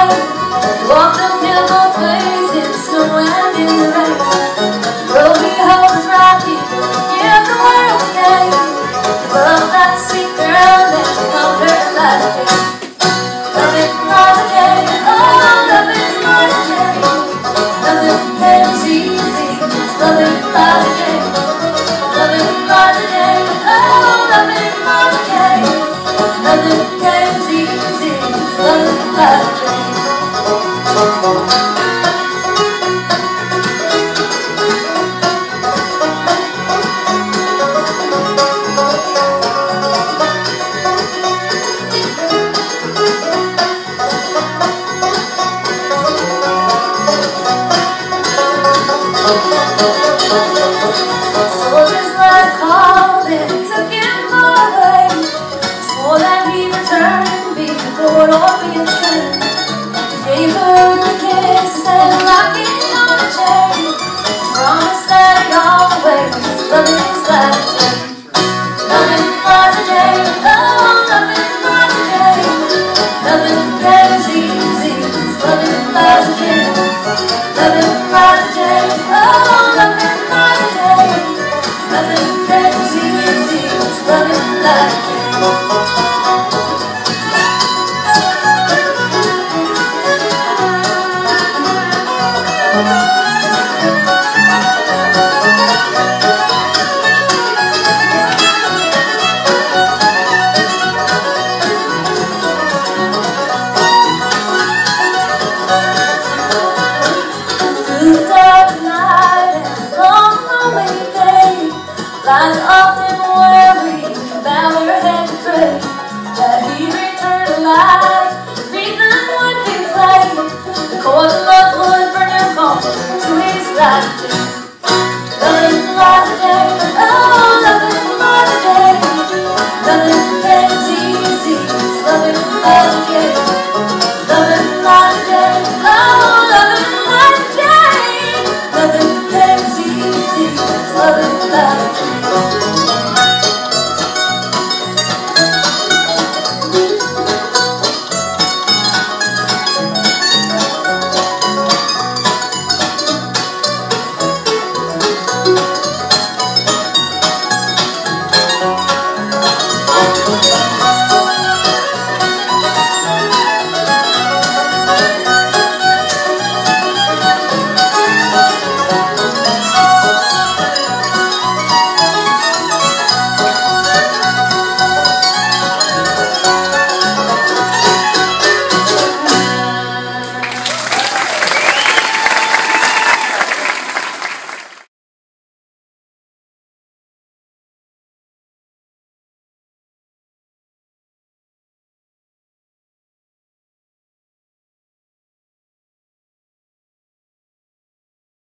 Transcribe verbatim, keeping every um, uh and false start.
day. Walked uphill both ways in the snow and in the rain. The road we hold is rocky, give the world a game. Love that sweet girl that conquered last day. Love it, Martha J, oh, love it, Martha J. Nothing came as easy as loving Martha J. Love it, Martha J, oh, love it, Martha J. Nothing came as easy as loving Martha J. Soldiers like called and took him away. Swore that he returned, be bored or be a train. Gave her a kiss and a locket on a chain. Promised that he'd always love his last day. Loving Martha J, oh, loving Martha J. Nothing came as easy as loving Martha J. Loving Martha J, oh, loving Martha J. Nothing came as easy as loving Martha J. Through the dark night and long lonely day, lies often worry about her head to pray that he returned alive. The reason would be plain, the chords of love would bring him home to his last day. Loving Martha J, oh, loving Martha J. Nothing came as easy as loving Martha J. Loving Martha J, oh, loving Martha J. Nothing came as easy as loving Martha J. Thank you.